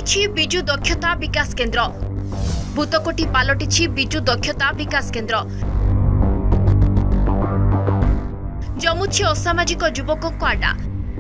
पालटिछि बिजु दक्षता विकास केन्द्र। भूतकोटी पालटिछि बिजु दक्षता विकास केन्द्र। जमुछि असामाजिक युवक आडा।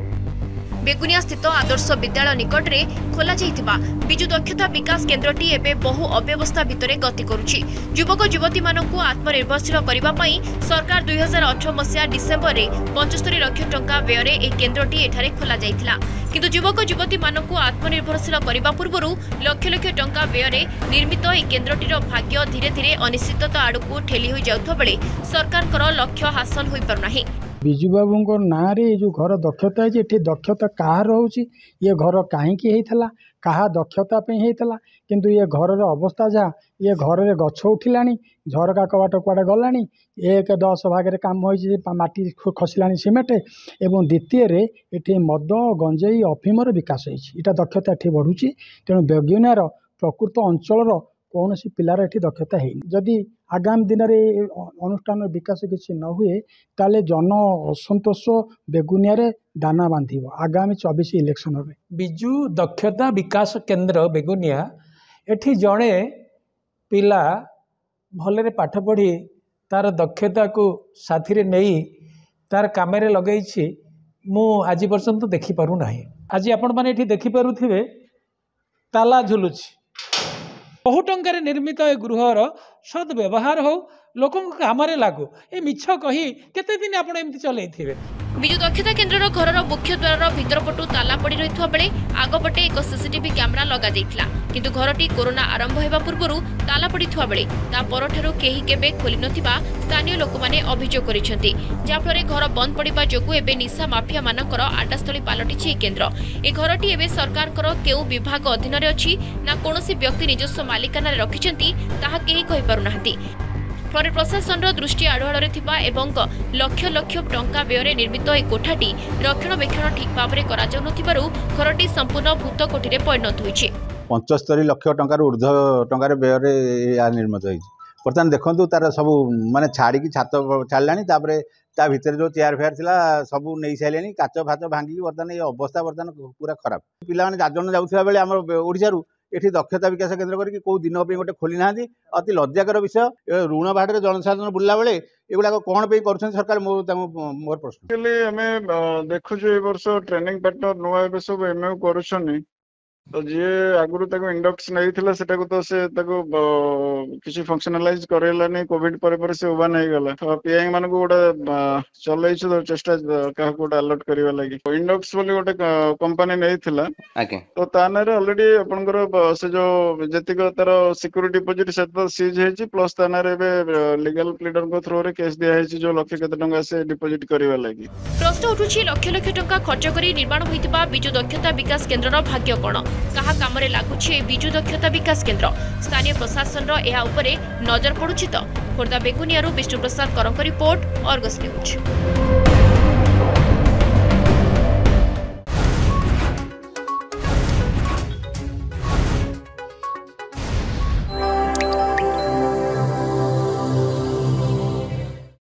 बेगुनिया स्थित आदर्श विद्यालय निकट में खोल बिजु दक्षता विकास केन्द्रटी एवं बहु अव्यवस्था भितर गति करुछि। युवक युवती मानकु आत्मनिर्भरशील करने सरकार 2018 मसीहा डिसेम्बर में 75 लाख टंका व्यय एक केन्द्रटी एठारे खोल जाइथिला। किंतु युवक युवती मानकु आत्मनिर्भरशील करने पूर्व लक्ष लक्ष टंका व्यय निर्मित एक केन्द्रटीर भाग्य धीरे धीरे अनिश्चितता आड़कू ठेली हो जाउथबा बेले सरकार लक्ष्य हासिल हो पारनाही। बिजू बाबू ना रे जो घर दक्षता है ये दक्षता कहाँ रोचे ये घर कहीं क्या दक्षता होता किंतु ये घर अवस्था जहाँ ये घर में गछ उठिला झरका कबाट कुआड़े गला 1/10 भाग काम होती खसला सीमेंट एवं द्वितीय ये मद गंजेई अफिमर विकास होता दक्षता ये बढ़ुची। तेणु बेगुनियार प्रकृत अंचल कौन सी पिलार ये दक्षता है जदि आगामी दिन में अनुष्ठान विकास किसी न हुए ताले जन असंतोष बेगुनिया दाना बांध आगामी 24 इलेक्शन में। बिजु दक्षता विकास केन्द्र बेगुनिया एठी जड़े पिला भलरे पाठ पढ़ी तार दक्षता को साथी नहीं तार काम लगे मु आज पर्यंत देखी पारु नाही। आज आपण माने एठी देखी पारुथिबे ताला झुलुछि बहु टंकार निर्मित ए गृहर सद व्यवहार हो लोक काम लागू ए मिछ कही केते दिन आपण एमती चलै थिबे। बिजु दक्षता केन्द्र घर मुख्य द्वार भीतर पटु ताला पड़ी रही बेले आगपटे एक सीसीटीवी कैमेरा लगा जाइथिला किंतु घरटी कोरोना आरंभ होगा पूर्व ताला पड़ी बेले तापरठारु केही केबे खोली नथिबा स्थानीय लोक माने अभियोग करिसेंती जाफଳରେ घर बंद पड़िबा जोगु एबे निशा माफिया मानकर आडास्थली पालटिछि केन्द्र। ए घरटी एबे सरकारकर केउ विभाग अधीन रे अछि ना कोनोसी व्यक्ति निजस्व मालिकाना रे रखिसेंती ताहा केही कहि पारु नाहंती। फले प्रशासन दृष्टि आढ़ुआड़े एवं लक्ष लक्ष टंका व्यय निर्मित एक कोठाटी रक्षणाबेक्षण ठीक भाव में घरटी संपूर्ण भूतकोठी परिणत होइछि। 75 लाख टंकार ऊर्ध्व टंकार व्यय निर्मित होइछि। बर्तमान देखो तार सब माने छाड़ी छात छाड़लानी ता भितर जो चेयर फेयर थिला सब नहीं सारे काच फाच भांगी बर्तमान ये अवस्था बर्तमान पूरा खराब। पिला 4 जन जाउथिबा बेले आम ओडिसा ये दक्षता विकास केन्द्र करके कौ दिन गोटे खोली ना अति लज्जाकर विषय ऋण बाढ़ जनसाधारण बुला बेले एगुड़ा कौन कर सरकार मोर प्रश्न आम देखु वर्ष ट्रेनिंग पार्टनर नुआ सब एमए कर तो जी आगुरी इंडक्स नहीं तो से किसी फंक्शनालाइज करानी कोविड पर से उबान होगा तो पीआई मान गोटे चल चेष्टा क्या गोटे अलर्ट करने लगी इंडक्स बोली गोटे कंपनी नहीं तो ताना ऑलरेडी आपनकर से जो जेतिक तार सिक्यूरिटी डिपोजिट से सीज है प्लस ताना लीगल प्लीडर को थ्रो रे केस दिया है जो लक्ष केते टंका से डिपोजिट करने लगी। प्रश्न उठुछि लक्ष लक्ष टंका खर्च करी निर्माण होइतिबा बिजु दक्षता विकास केन्द्रर भाग्य कोन कहा काम लागुछि बिजु दक्षता विकास केन्द्र। स्थानीय प्रशासन यह उपरे नजर पड़ुछि तो खोर्धा बेगुनियारू विष्णु प्रसाद करंक रिपोर्ट अर्गस न्यूज।